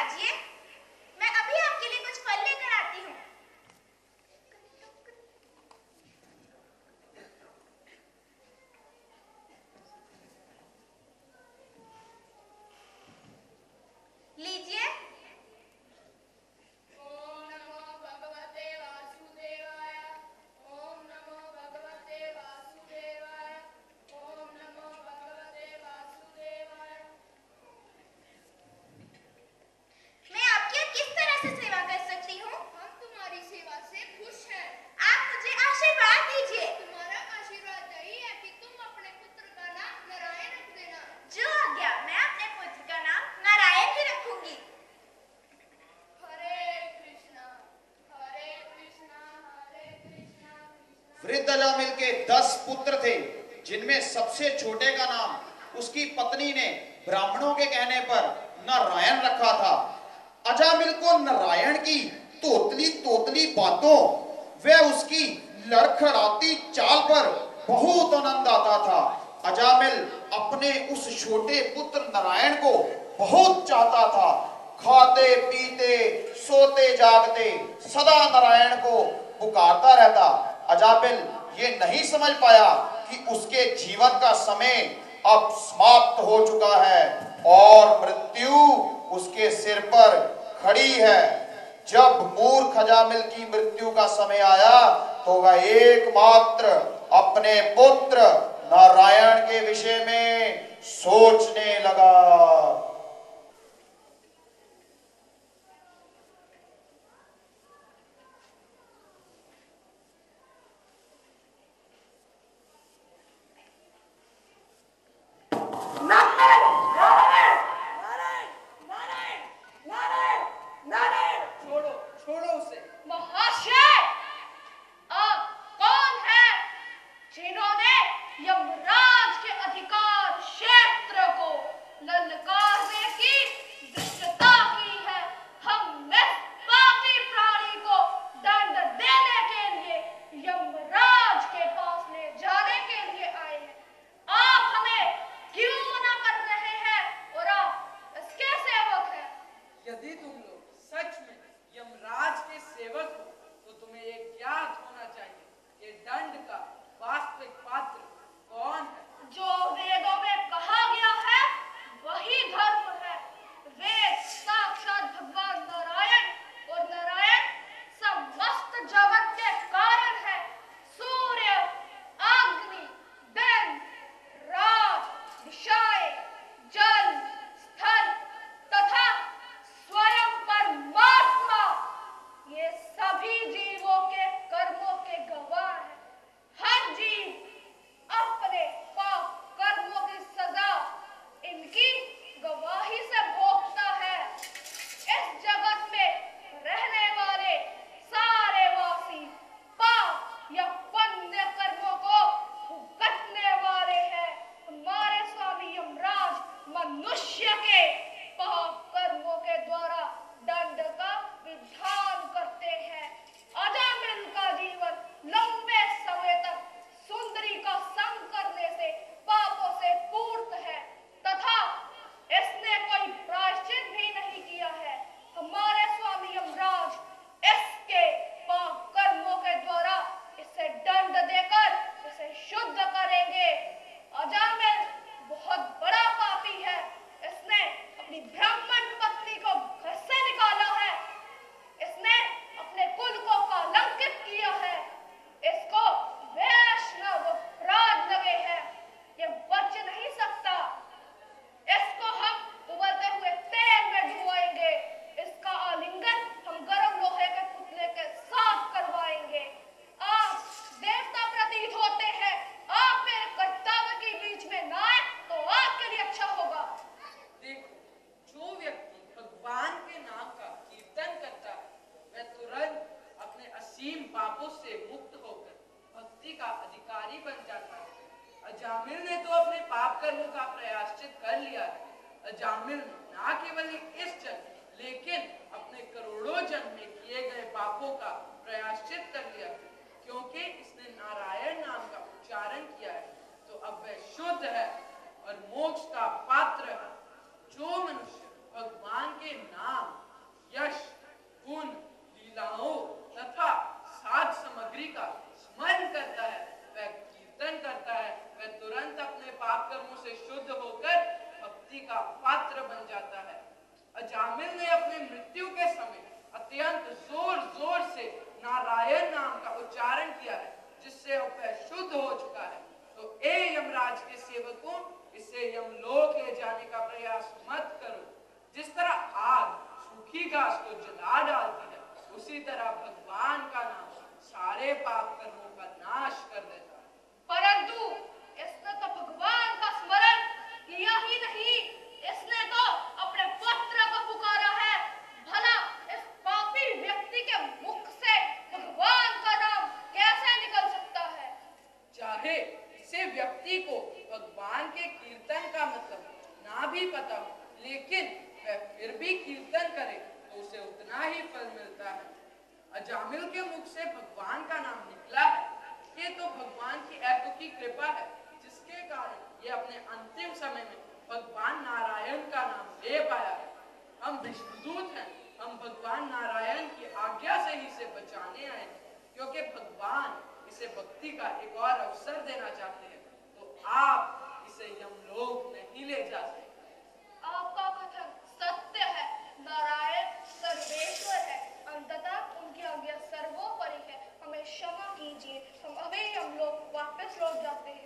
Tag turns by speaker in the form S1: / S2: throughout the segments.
S1: खाजिए, मैं अभी आपके लिए कुछ फल लेकर आती हूँ। लीजिए।
S2: ओम नमो भगवते वासुदेवाय। ओम नमो भगवते वासुदेवाय। ओम नमो भगवते वासुदेवाय।
S1: मैं आपकी किस तरह से सेवा कर सकती हूँ?
S2: हम तुम्हारी सेवा से खुश हैं।
S1: आप मुझे आशीर्वाद दीजिए।
S2: तुम्हारा आशीर्वाद यही है कि तुम अपने पुत्र का नाम नारायण रख देना।
S1: जो आज्ञा, मैं अपने पुत्र का नाम नारायण ही रखूंगी।
S2: हरे कृष्णा हरे कृष्णा हरे कृष्णा कृष्णा।
S3: वृद्ध अजामिल के 10 पुत्र थे, जिनमें सबसे छोटे का नाम उसकी पत्नी ने ब्राह्मणों के कहने पर नारायण रखा था। अजामिल को नारायण की तोतली तोतली बातों व उसकी लड़खड़ाती चाल पर बहुत आनंद आता था। अजामिल अपने उस छोटे पुत्र नारायण को बहुत चाहता था। खाते पीते सोते जागते सदा नारायण को पुकारता रहता। अजामिल ये नहीं समझ पाया कि उसके जीवन का समय अब समाप्त हो चुका है और मृत्यु उसके सिर पर खड़ी है। जब मूर्ख अजामिल की मृत्यु का समय आया तो वह एकमात्र अपने पुत्र नारायण के विषय में सोचने लगा।
S4: छोड़ो उसे।
S2: महाशय, आप कौन हैं जिन्होंने यमराज के अधिकार क्षेत्र को ललकारने की धृष्टता की है? हम इस पापी प्राणी को दंड देने के लिए यमराज के पास ले जाने के लिए आए हैं। आप हमें क्यों मना कर रहे हैं और आप इसके सेवक हैं?
S4: यदि तुम लोग सच में यमराज के सेवक हो तो तुम्हें ये ज्ञात होना चाहिए कि दंड का वास्तविक पात्र कौन है।
S2: जो वेदों में कहा गया है वही धर्म है। वेद साक्षात भगवान नारायण और नारायण समस्त जगत के कारण है। सूर्य, अग्नि, दिन, रात, दिशाएं, जल, स्थल तथा स्वयं परमात्मा, ये सभी जीवों के कर्मों के गवाह हैं। हर जीव अपने पाप कर्मों की सजा इनकी गवाही से भोगता है। इस जगत में रहने वाले सारे वासी पाप या पुण्य कर्मों को भुगतने वाले हैं। हमारे स्वामी यमराज मनुष्य के पाप कर्मों के द्वारा दंड का विधान करते हैं। अजामिल का जीवन लंबे समय तक सुंदरी का संग करने से पापों से पूर्ण है तथा इसने कोई प्रायश्चित भी नहीं किया है। हमारे स्वामी यमराज इसके पाप कर्मों के द्वारा इसे दंड देकर इसे शुद्ध करेंगे। अजामिल बहुत बड़ा पापी है। इसने अपनी ब्राह्मण पत्नी को घर से निकाला है। इसने अपने कुल को कलंकित किया है। इसको वैष्णव अपराध लगे हैं। ये बच नहीं सकता। इसको हम उबलते हुए तेल में डुबोएंगे। इसका आलिंगन हम गर्म लोहे के पुतले के साथ करवाएंगे। आप देवता प्रतीत होते हैं। आप मेरे कर्तव्य के बीच में ना आए तो आपके लिए अच्छा होगा।
S4: देखो, जो व्यक्ति भगवान के नाम का कीर्तन करता है वह तुरंत अपने असीम पापों से मुक्त होकर भक्ति का अधिकारी बन जाता है। अजामिल ने तो अपने पाप कर्मों का प्रायश्चित कर लिया है। अजामिल ने न केवल इस जन्म लेकिन अपने करोड़ों जन्म में किए गए पापों का प्रायश्चित कर लिया है। क्योंकि इसने नारायण नाम का उच्चारण किया है तो अब वह शुद्ध है और मोक्ष का पात्र है। जो मनुष्य भगवान के नाम मृत्यु के समय अत्यंत जोर जोर से नारायण नाम का उच्चारण किया है, जिससे वह शुद्ध हो चुका है। तो ए यमराज के सेवकों, इसे यमलोक ले जाने का प्रयास मत करो। जिस तरह आग सूखी घास को जला डालती है, उसी तरह भगवान का नाम सारे पाप कर्मों का नाश कर देता है।
S2: परंतु इसने तो भगवान का स्मरण किया ही नहीं, इसने तो अपने पुत्र को पुकारा है। भला इस पापी व्यक्ति के मुख से भगवान का नाम कैसे निकल सकता है?
S4: चाहे इसे व्यक्ति को भगवान के कीर्तन का मतलब ना भी पता हो, लेकिन वह फिर भी कीर्तन करे तो उसे उतना ही फल मिलता है। अजामिल के मुख से भगवान का नाम निकला है, ये तो भगवान की ऐतुकी कृपा है, जिसके कारण ये अपने अंतिम समय में भगवान नारायण का नाम ले पाया है। हम विष्णुदूत हैं, हम भगवान नारायण की आज्ञा से ही इसे बचाने आए हैं, क्योंकि भगवान इसे भक्ति का एक और अवसर देना चाहते हैं। तो आप इसे यमलोक नहीं ले जा सकते।
S2: आपका कथन सत्य है। नारायण सर्वेश्वर है, अंततः उनकी आज्ञा सर्वोपरि है। हमें क्षमा कीजिए, हम लोग वापस लौट जाते हैं।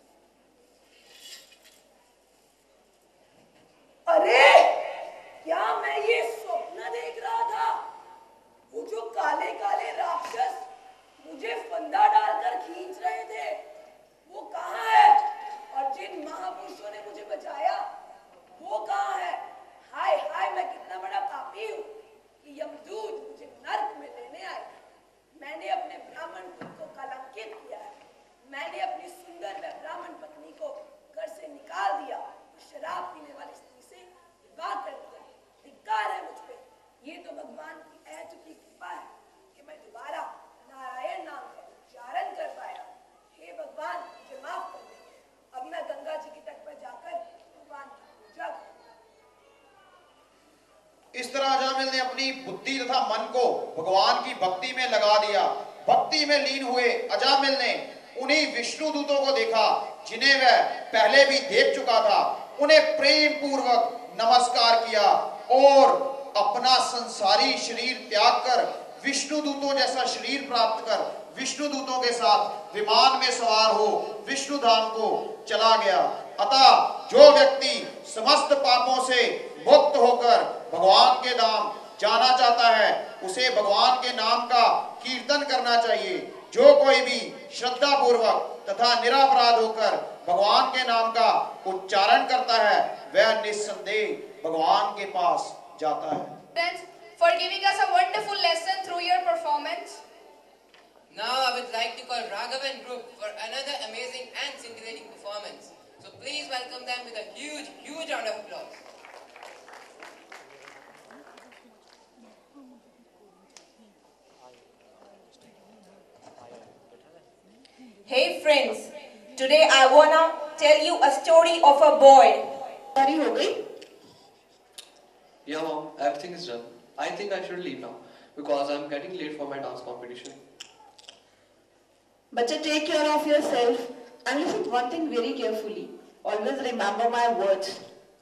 S5: अरे क्या मैं ये स्वप्न देख रहा था? वो जो काले काले राक्षस मुझे फंदा डालकर खींच रहे थे, वो कहाँ है? और जिन महापुरुषों ने मुझे बचाया, वो कहाँ है? हाय हाय, मैं कितना बड़ा पापी हूँ कि यमदूत मुझे नर्क में लेने आए। मैंने अपने ब्राह्मण कुल को कलंकित किया है। मैंने अपनी सुंदर व ब्राह्मण पत्नी को घर से निकाल दिया, शराब पीने वाली स्त्री से विवाह कर दिया। धिक्कार है मुझ पे। ये तो भगवान की ऐतुकी कृपा है कि मैं दोबारा नारायण नाम का उच्चारण कर पाया। हे भगवान, मुझे माफ कर दे। अब मैं गंगा जी के तट पर जाकर भगवान की पूजा करूंगा।
S3: इस तरह अजामिल ने अपनी बुद्धि तथा मन को भगवान की भक्ति में लगा दिया। भक्ति में लीन हुए अजामिल ने उन्हीं विष्णु दूतों को देखा जिन्हें वह पहले भी देख चुका था। उन्हें प्रेम पूर्वक नमस्कार किया और अपना संसारी शरीर त्याग कर विष्णु दूतों जैसा शरीर प्राप्त कर विष्णु दूतों के साथ विमान में सवार हो विष्णु धाम को चला गया। अतः जो व्यक्ति समस्त पापों से मुक्त होकर भगवान के धाम जाना चाहता है, उसे भगवान के नाम का कीर्तन करना चाहिए। जो कोई भी श्रद्धा पूर्वक तथा निरापराध होकर भगवान के नाम का उच्चारण करता है, वह निस्संदेह भगवान के पास जाता है।
S6: Friends, for giving us a wonderful lesson through your performance.
S7: Now I would like to call Raghavan Group for another amazing and scintillating performance. So please welcome them with a huge, huge round of applause.
S8: Hey friends, today I wanna tell you a story of a boy.
S5: तैयारी हो गई?
S9: Yeah, mom, everything is done. I think I should leave now because I'm getting late for my dance competition.
S5: Bachcha, take care of yourself and listen one thing very carefully. Always remember my words.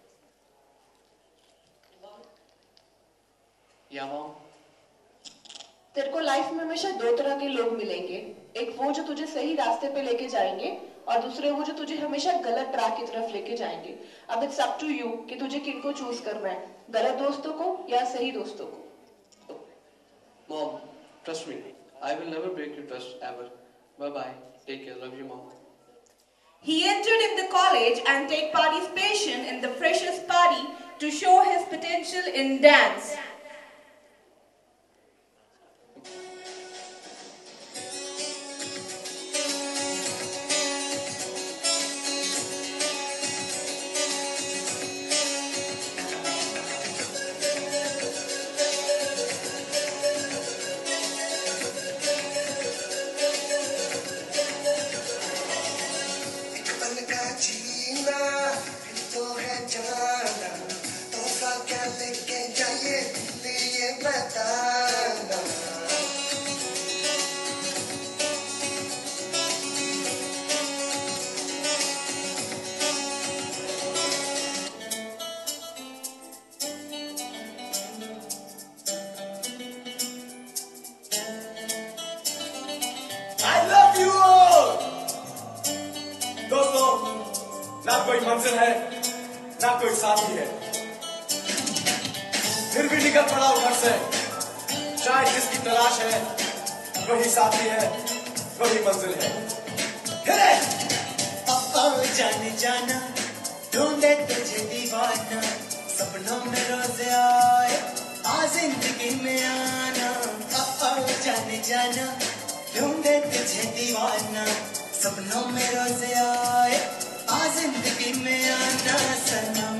S9: Yeah, mom.
S5: तेरे को life में हमेशा दो तरह के लोग मिलेंगे। एक वो जो तुझे सही रास्ते पे लेके जाएंगे और दूसरे वो जो तुझे हमेशा गलत ट्रैक की तरफ लेके जाएंगे। अब इट्स अप टू यू कि तुझे किनको चूज करना है, गलत दोस्तों को या सही दोस्तों को।
S9: Mom, trust me. I will never break your trust ever. Bye-bye. Take care. Love you, mom.
S8: He entered in the college and take participation in the freshers party to show his potential in dance.
S10: जीना तो है जाना, तोहफा क्या लेके जाइए कोई मंजिल है ना कोई साथी है, फिर भी निकल पड़ा हूं घर से। शायद जिसकी तलाश है वही साथी है, वही मंजिल है।
S11: जाने जाना ढूंढे तुझे दीवाना, सपनों में रोज आए आ जिंदगी में आना। जाने जाना ढूंढे तुझे दीवाना, सपनों में रोज आए आ जिंदगी में आना सनम।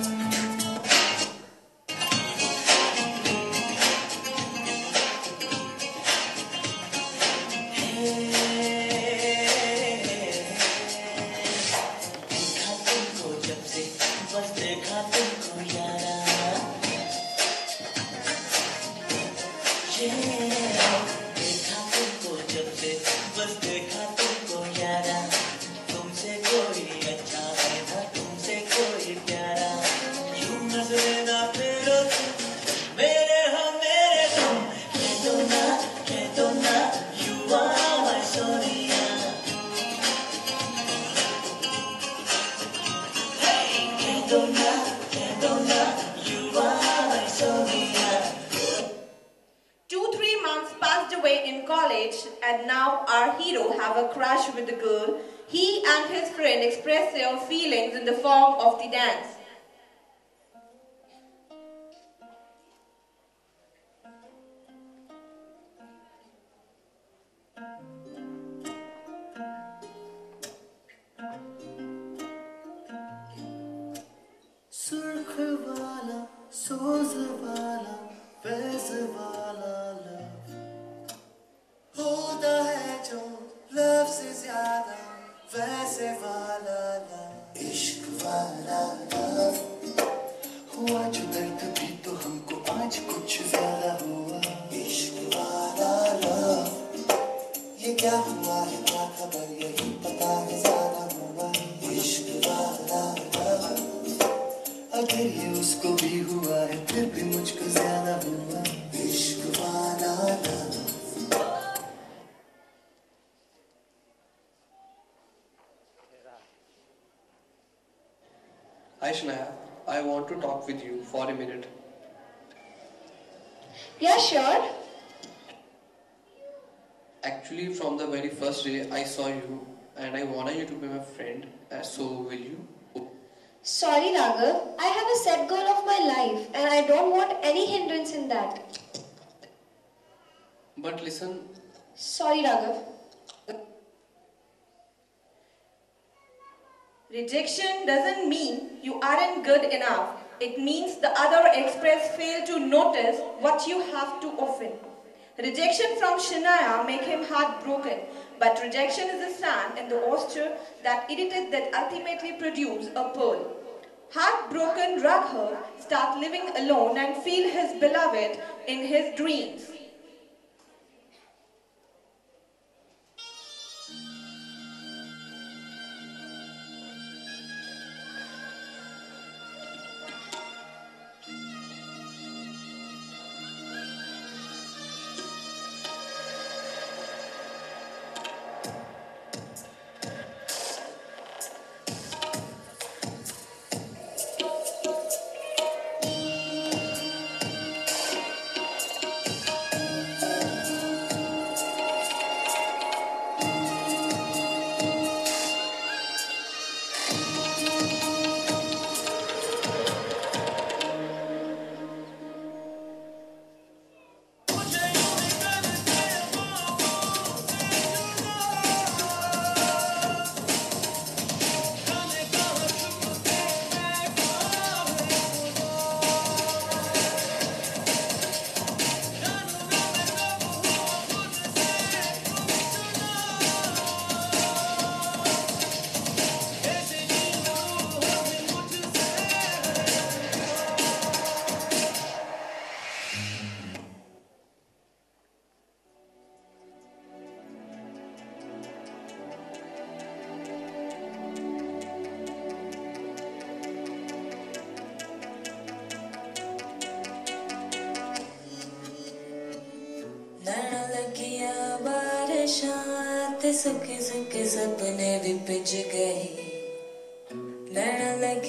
S8: And now our hero have a crush with the girl. He and his friend express their feelings in the form of the dance.
S11: सुर्ख वाला, सोज वाला, फैज वाला लव होता है जो लव से ज्यादा वैसे वाला लव। इश्क वाला लव हुआ जो दर्द भी तो हमको आज कुछ ज्यादा हुआ। इश्क वाला लव ये क्या हुआ है क्या खबर यही पता है ज्यादा हुआ। इश्क वाला लव अगर ये उसको भी हुआ है फिर भी मुझको ज्यादा हुआ। इश्क वाला love.
S9: Hi Shanaya, I want to talk with you for a minute.
S6: Yeah, sure.
S9: Actually, from the very first day I saw you and I wanted you to be my friend. So will you?
S6: Sorry, Raghav. I have a set goal of my life and I don't want any hindrance in that.
S9: But listen.
S6: Sorry, Raghav.
S8: Rejection doesn't mean you aren't good enough. It means the other express fail to notice what you have to offer. Rejection from Shanaya make him heartbroken, but rejection is the sand in the oyster that irritates that ultimately produce a pearl. Heartbroken Raghav starts living alone and feel his beloved in his dreams.
S11: सुखे सुखे सपने भी पिज गए, नैना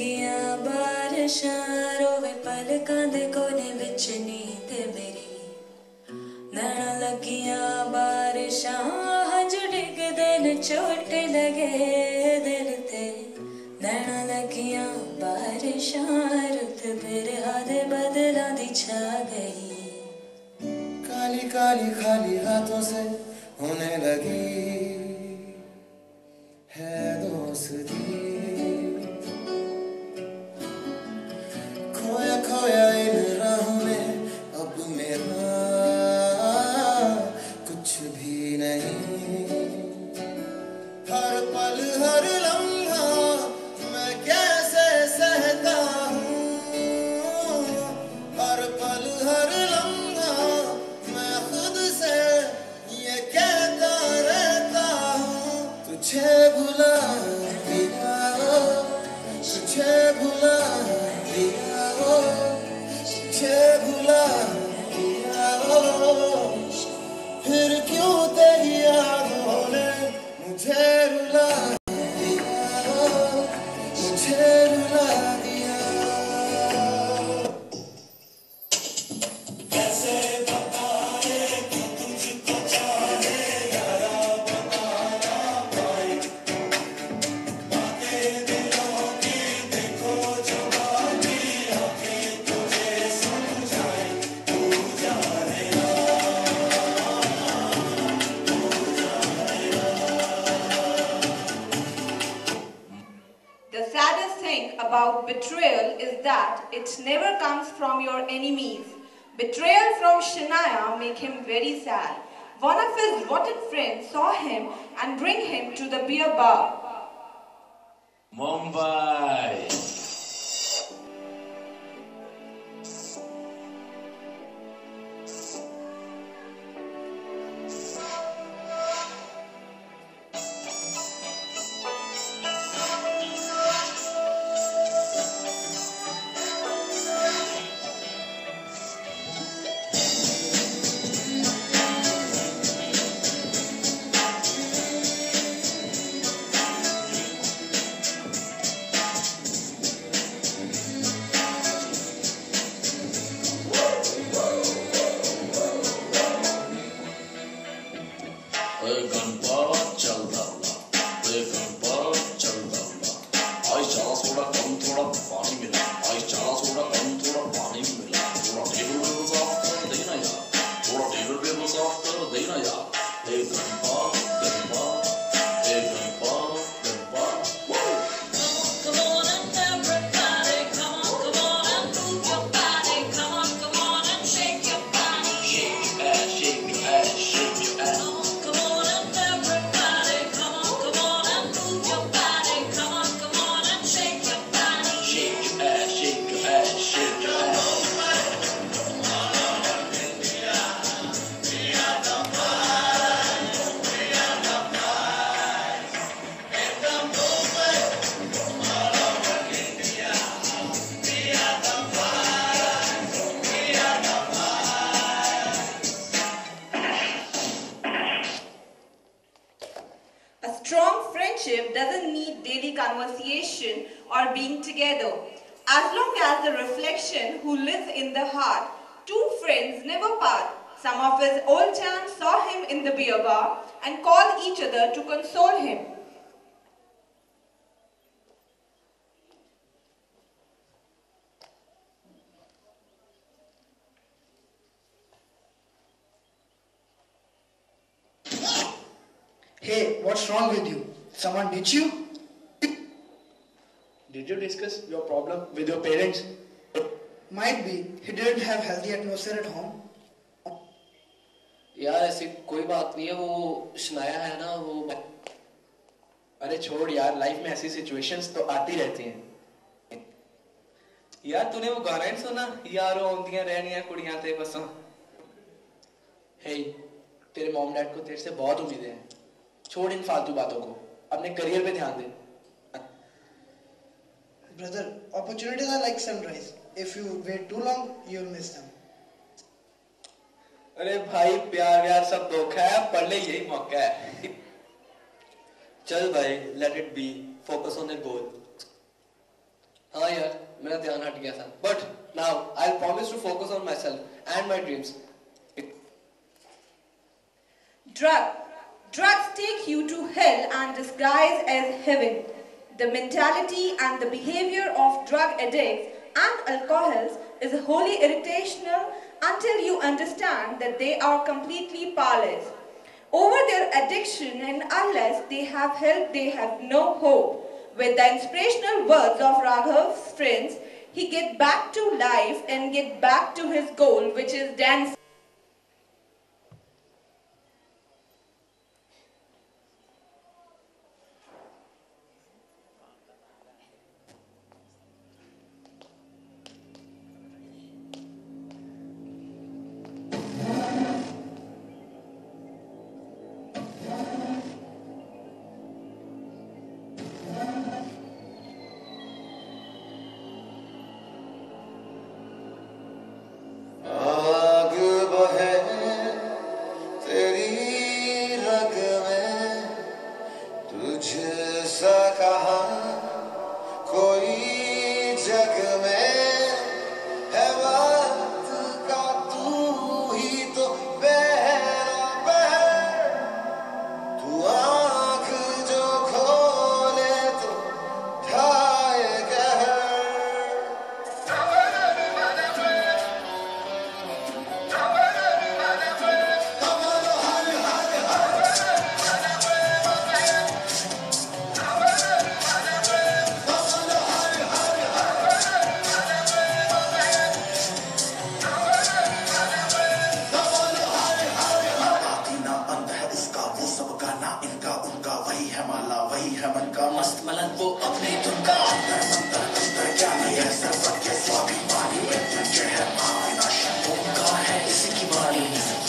S12: बारिशां रोवे पलकां दे कोने विच नींद मेरी नैना लगियां बारिशां हंझ डिगदे न चोट लगे दिल ते नैना लगियां बारिशां रुत बिरहा दे बदलां दी छा गई
S11: काली काली खाली हाथों से होने लगी है दोस्ती खोया खोया इन राहों में अब मेरा कुछ भी नहीं हर पल हर लम्हा मैं कैसे सहता हूँ हर पल हर लम्हा मैं खुद से ये कहता रहता हूँ तुझे भुला दिया तुझे भुला दिया तुझे भुला दिया फिर क्यों तेरी यादों ने मुझे रुला दिया मुझे रुला दिया कैसे बताए कि तुझको चाहे यारा बताना पाए बातें दिलों की देखो जो बाकी आंखें तुझे समझाए तू जानेगा
S8: The saddest thing about betrayal is that it never comes from your enemies. Betrayal from Shania make him very sad. One of his rotten friends saw him and bring him to the beer bar.
S13: Mumbai.
S8: Doesn't need daily conversation or being together. As long as the reflection who lives in the heart, two friends never part. Some of his old chums saw him in the beer bar and called each other to console him.
S14: Hey, what's wrong with you? Someone ditched you?
S9: Did you discuss your problem with your parents?
S14: Might be. He didn't have healthy atmosphere at home.
S9: यार ऐसी कोई बात नहीं है, वो शनाया है ना वो। अरे छोड़ यार, लाइफ में ऐसी सिचुएशंस तो आती रहती हैं।
S15: यार तूने वो गाना नहीं सुना, यारों औंदियां रहनियां कुड़ियां ते बसां।
S9: हे, तेरे मॉम डैड को तेरे से बहुत उम्मीदें हैं। छोड़ इन फालतू बातों को, अपने करियर पे ध्यान दे।
S14: Brother, opportunities are like sunrise. If you wait too long, you'll miss them.
S15: अरे भाई, प्यार व्यार सब धोखा है, पढ़ ले, यही मौका है।
S9: चल भाई, let it be. Focus on the goal. हाँ यार, मेरा ध्यान हट गया था. But now I'll promise to focus on myself and my dreams.
S8: Drugs take you to hell and disguise as heaven. The mentality and the behavior of drug addicts and alcoholics is wholly irritational until you understand that they are completely powerless over their addiction, and unless they have help, they have no hope. With the inspirational words of Raghav's friends, he get back to life and get back to his goal, which is dancing.
S11: आग बहे तेरी रग में, तुझसा कहाँ कोई जग में है बात का तू ही तो बहरा बहर, तू आँख जो खोले तो ढाए कहर.
S13: मस्त मलन वो अपने धुन का अंतर क्या नहीं है सरफत के स्वाभिमानी जो है अविनाशी ओंकार है इसी की वाणी.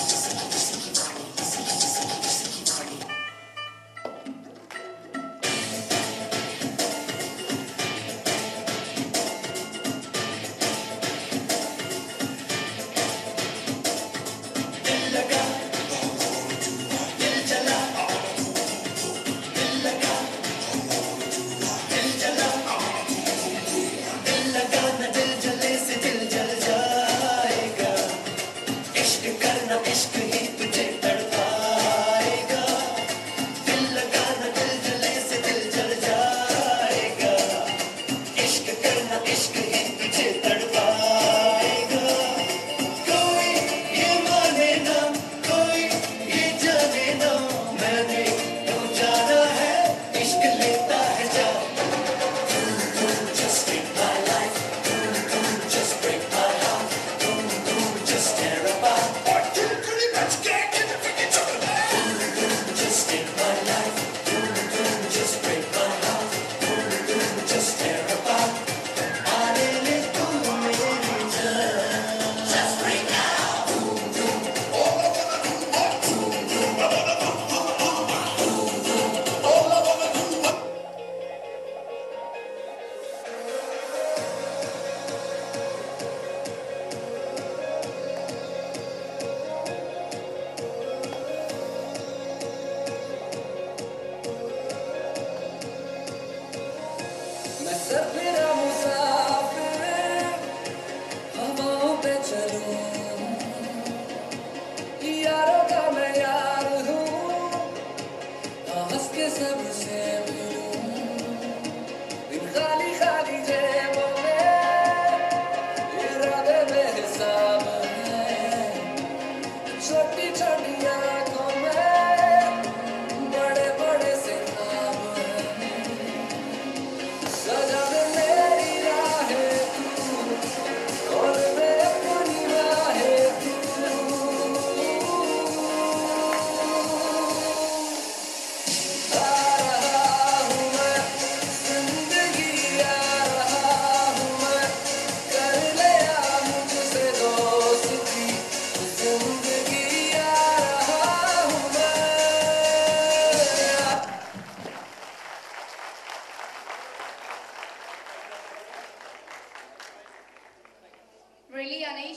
S2: Really, Anish?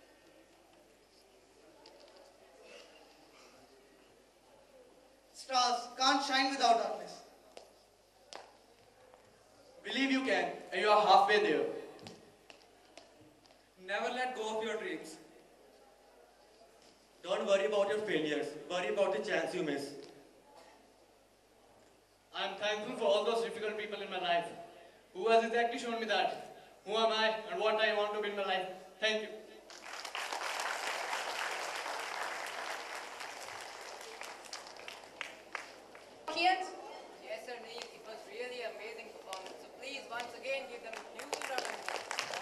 S14: Stars can't shine without darkness.
S15: Believe you can, and you are halfway there.
S16: Never let go of your dreams.
S17: Don't worry about your failures. Worry about the chance you miss.
S16: I am thankful for all those difficult people in my life who has exactly shown me that who am I and what I want to be in my life. Thank you.
S7: Yes, sir, Neil. It was really amazing performance. So please, once again, give them a huge round of applause.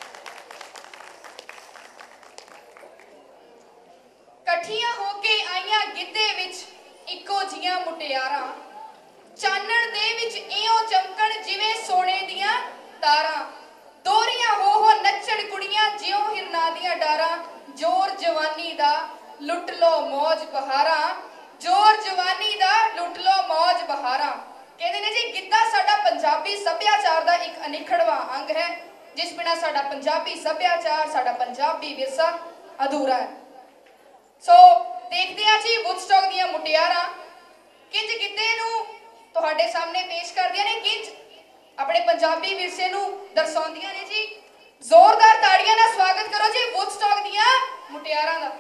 S2: ਇਕੱਠੀਆਂ ਹੋ ਕੇ ਆਈਆਂ ਗਿੱਧੇ ਵਿੱਚ ਇੱਕੋ ਜੀਆਂ ਮੁਟਿਆਰਾਂ ਚਾਨਣ ਦੇ ਵਿੱਚ ਇਉਂ ਚਮਕਣ ਜਿਵੇਂ ਸੋਨੇ ਦੀਆਂ ਤਾਰਾਂ ਦੋਰੀਆਂ ਹੋ ਨੱਚਣ ਕੁੜੀਆਂ ਜਿਉਂ ਹਿਰਨਾਂ ਦੀਆਂ ਡਾਰਾਂ ਜ਼ੋਰ ਜਵਾਨੀ ਦਾ ਲੁੱਟ ਲੋ ਮੌਜ ਬਹਾਰਾਂ ਜ਼ੋਰ ਜਵਾਨੀ ਦਾ ਲੁੱਟ ਲੋ ਮੌਜ ਬਹਾਰਾਂ ਕਹਿੰਦੇ ਨੇ ਜੀ ਗਿੱਧਾ ਸਾਡਾ ਪੰਜਾਬੀ ਸੱਭਿਆਚਾਰ ਦਾ ਇੱਕ ਅਨਿੱਖੜਵਾਂ ਅੰਗ ਹੈ ਜਿਸ ਬਿਨਾਂ ਸਾਡਾ ਪੰਜਾਬੀ ਸੱਭਿਆਚਾਰ ਸਾਡਾ ਪੰਜਾਬੀ ਵਿਰਸਾ ਅਧੂਰਾ ਹੈ ਸੋ ਦੇਖਦੇ ਆ ਜੀ ਵੁੱਡਸਟੌਕ ਦੀਆਂ ਮੁਟਿਆਰਾਂ ਕਿੰਜ ਗਿੱਧੇ ਨੂੰ ਤੁਹਾਡੇ ਸਾਹਮਣੇ ਪੇਸ਼ ਕਰਦੀਆਂ ਨੇ ਕਿੰਜ ਆਪਣੇ ਪੰਜਾਬੀ ਵਿਰਸੇ ਨੂੰ ਦਰਸਾਉਂਦੀਆਂ ਨੇ ਜੀ ਜ਼ੋਰਦਾਰ ਤਾੜੀਆਂ ਨਾਲ ਸਵਾਗਤ ਕਰੋ ਜੀ ਵੁੱਡਸਟੌਕ ਦੀਆਂ ਮੁਟਿਆਰਾਂ ਦਾ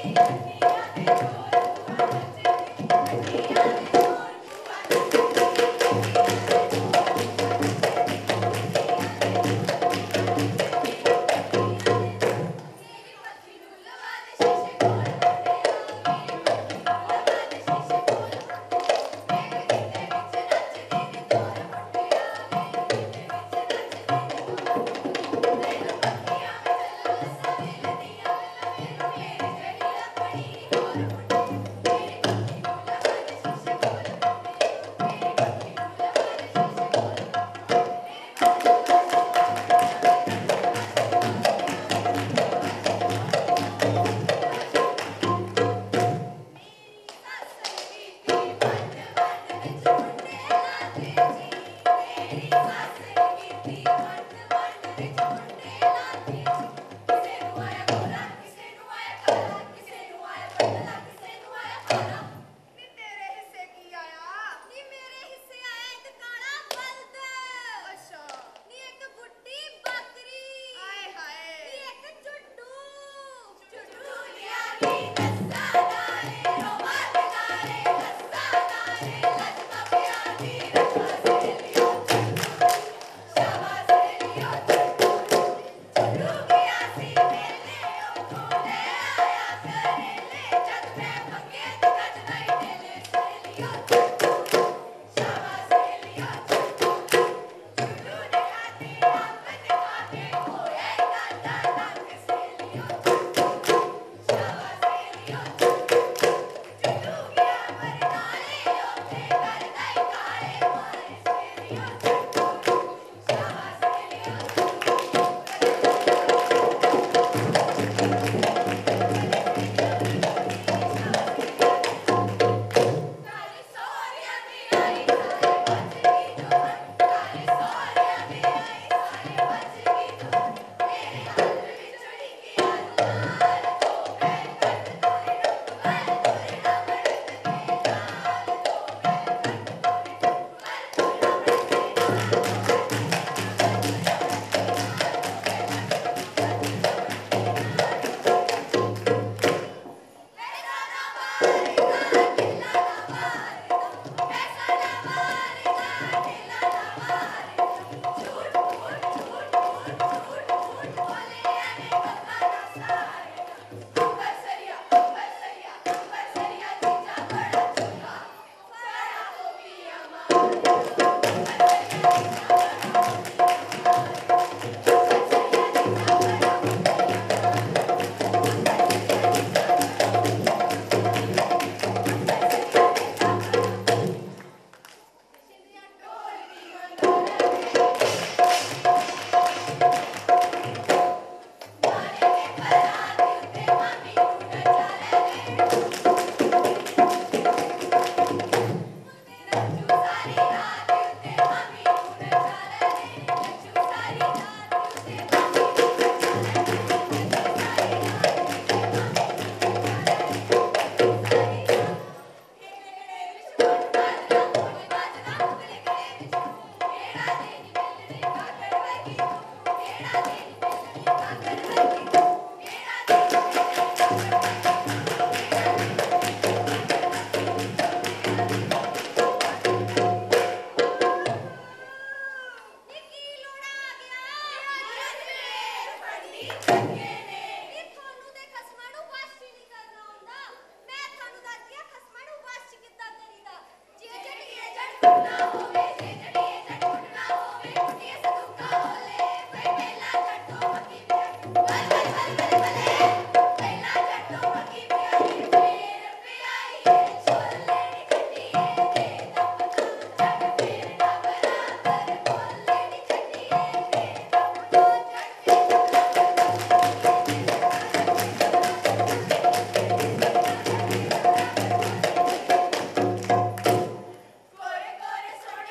S2: कोरे कोरे सोने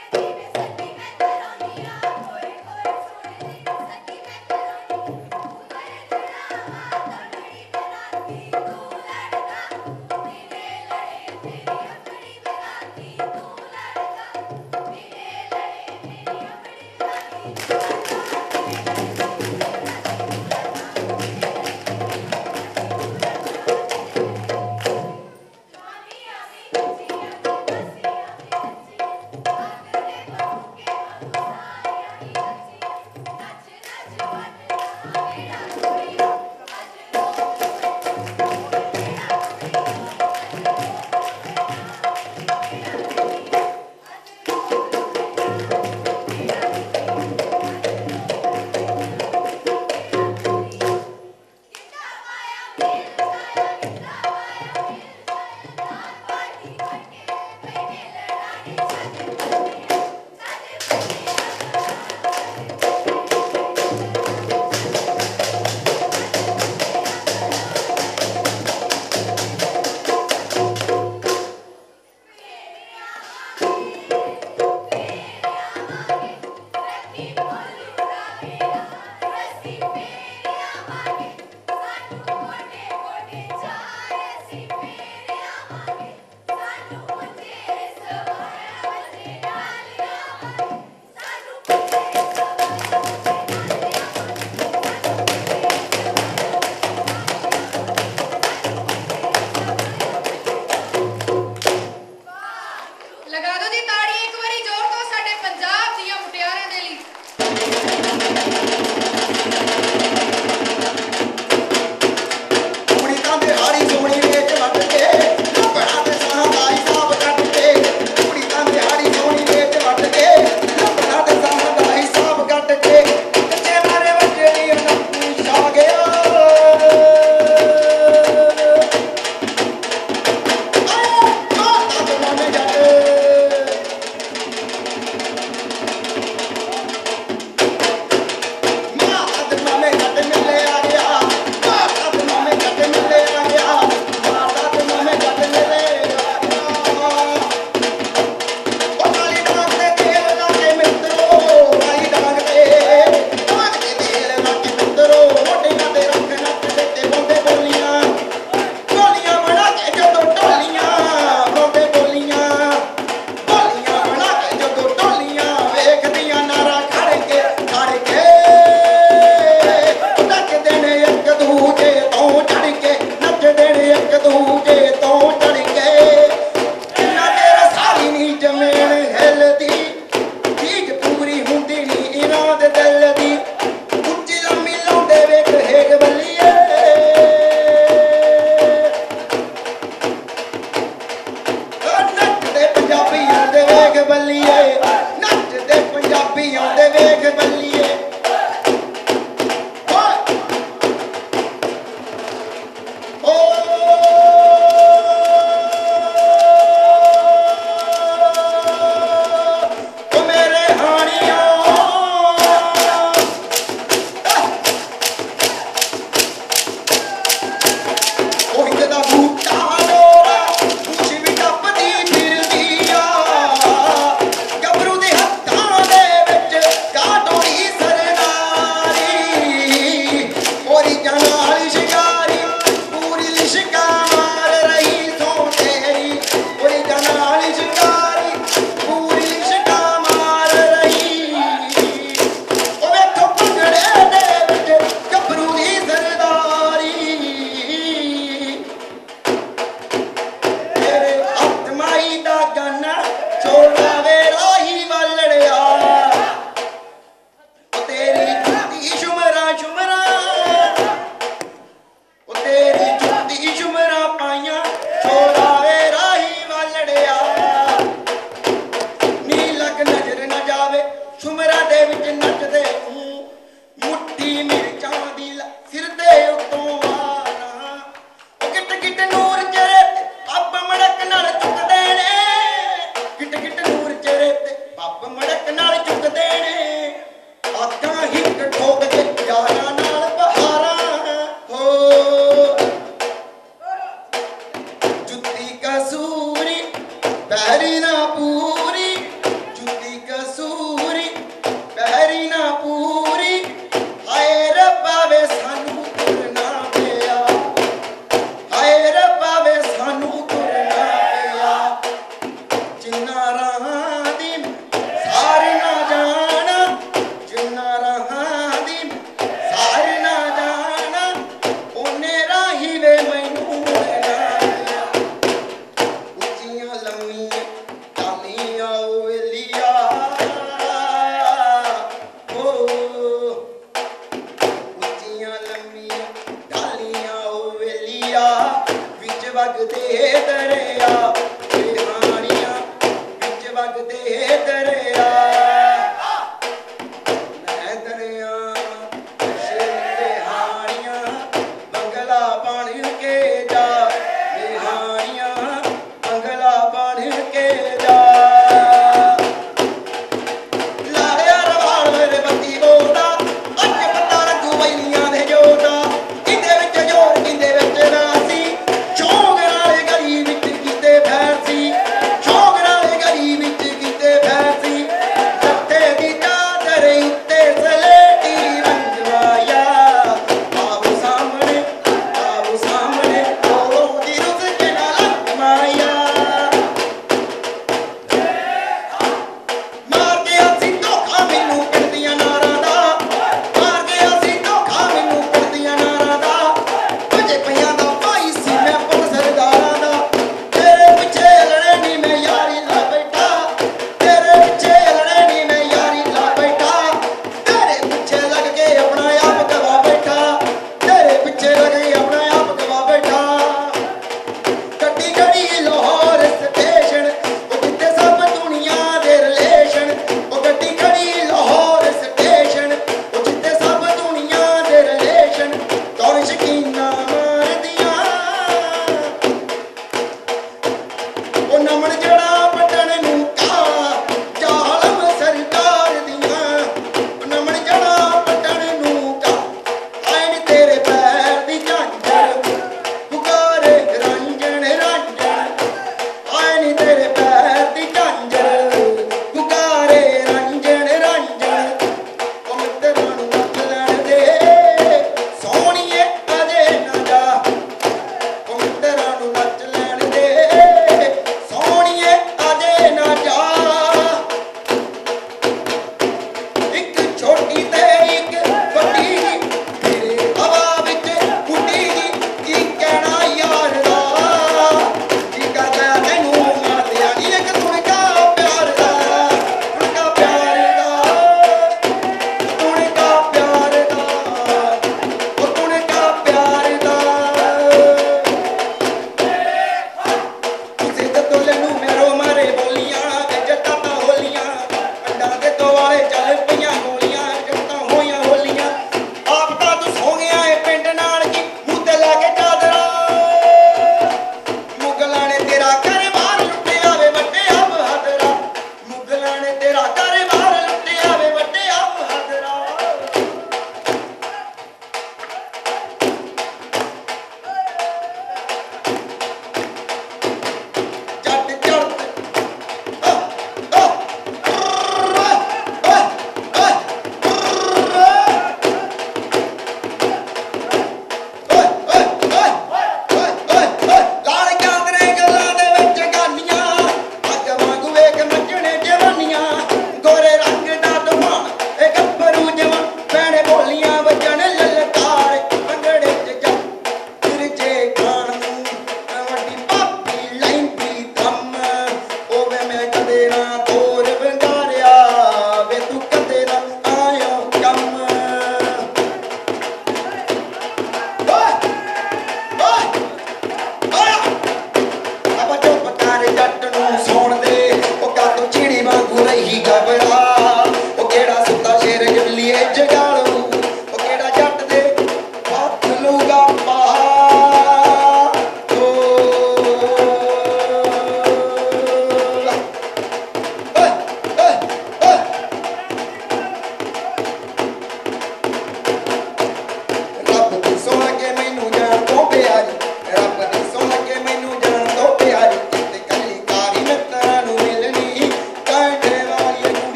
S11: किट नूर चेहरे ते पप मड़क नाल चुक देने किट नूर चेहरे ते पप मड़क नाल चुक देने आका हिक ठोक के यारा नाल बहारा हो जुत्ती कसूरी पैरी ना पूरी जुत्ती कसूरी पैरी ना पूरी हाय रब्बा वे सानू तुरना पिया हाय रब्बा वे सानू तुरना पिया जिन्ना राहां दी सारे ना जाना जिन्ना राहां दी सारे ना जाना ओने राही वे मैनू मुड़ना पिया उच्चियां लम्मियां टालियां वेलिया ओ उच्चियां लम्मियां टालियां वेलिया विच वगदे दरिया बेहानियां विच वगदे दरिया मैं दरिया बेहानियां बंगला बन के जा बेहानियां बंगला बन के जा लाया रवाल मेरे बत्ती बोलदा अज पता लगू बैलियां दे जोड़ा किंदे विच जोर किंदे विच नासी शौक नाले गली विच कीते फैर सी शौक नाले गली विच कीते फैर सी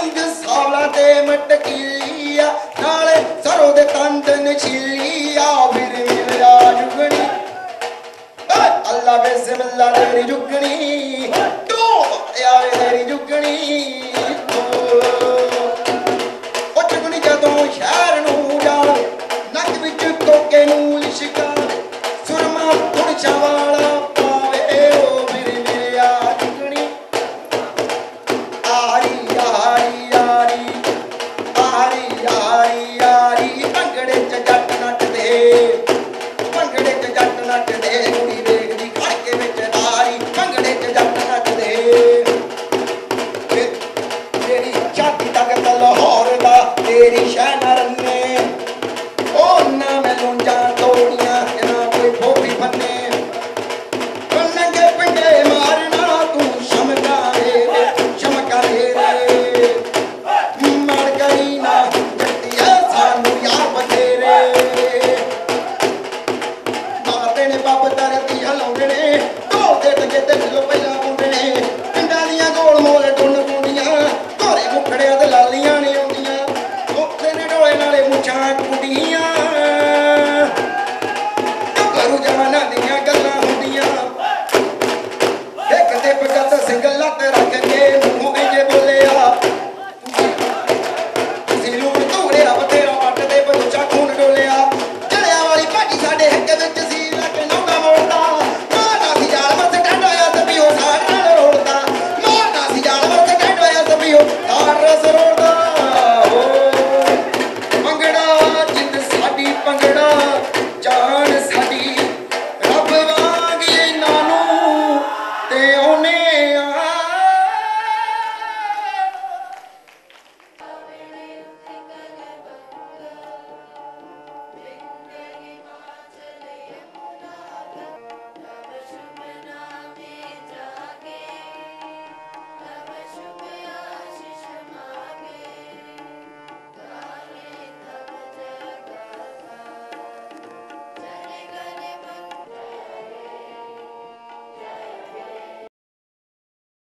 S11: रंग सावला ते मटकीलिया नाले सरों दे तंद नचीलिया फिर मिलिया जुगनी अल्लाह बिस्मिल्लाह तेरी जुगनी तो यार तेरी जुगनी ओ जुगनी जदों शहर नूं जाओ नक विच कोके नूं लिशका सुरमा कुड़चा वाला पावे ओ मेरी मिलिया जुगनी आरी यारी यारी आरी यारी यारी भंगड़े च जट नटदे भंगड़े च जट नटदे कुड़ी वेखदी खड़ के विच नारी भंगड़े च जट नटदे तेरी छाती तक लाहौर दा तेरी शहना